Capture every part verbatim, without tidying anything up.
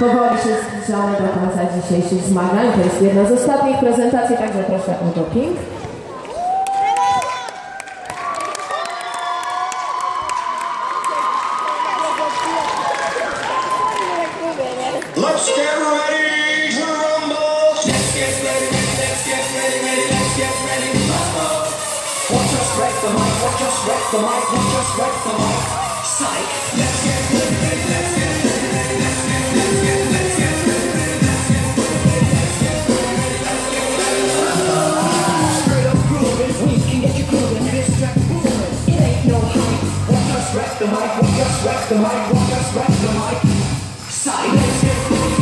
Powoli się zbliżamy do końca dzisiejszych zmagań. To jest jedna z ostatnich prezentacji, także proszę o doping. Let's get ready to rumble. Let's get ready, let's get ready, ready, let's get ready to rumble. Watch us wreck the mic, watch us wreck the mic, watch us wreck the mic. Psych. Let's get ready, ready, let's get ready, ready, let's get, let's get, let's get ready, ready, let's get ready, let's get ready, let's get ready, let's get ready. Straight up grooving, we can get you grooving, this track moving. It ain't no hype. Watch us wreck the mic, watch us wreck the mic, watch us wreck the mic. Psych. Let's get ready.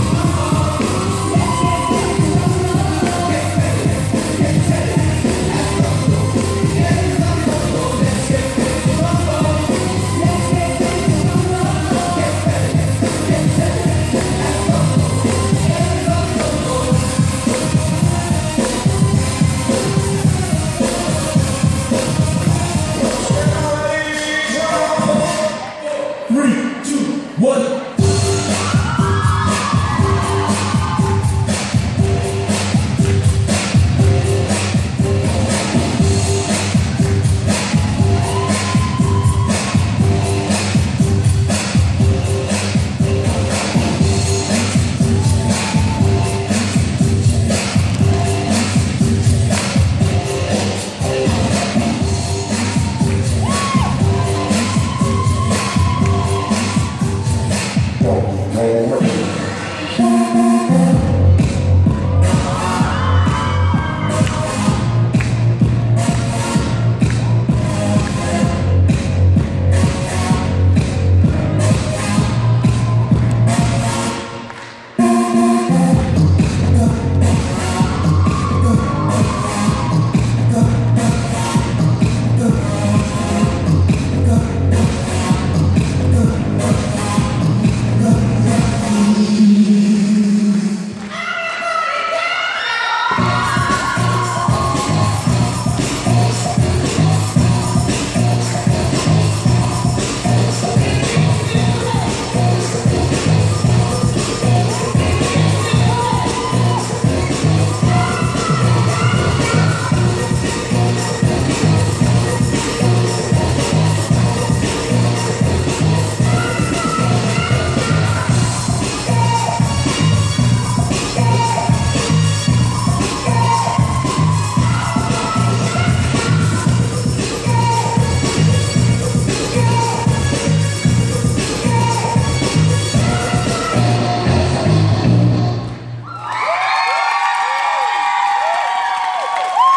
Three, two, one.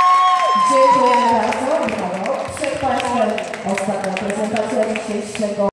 Dziękujemy bardzo. Przed Państwem ostatnia prezentacja dzisiejszego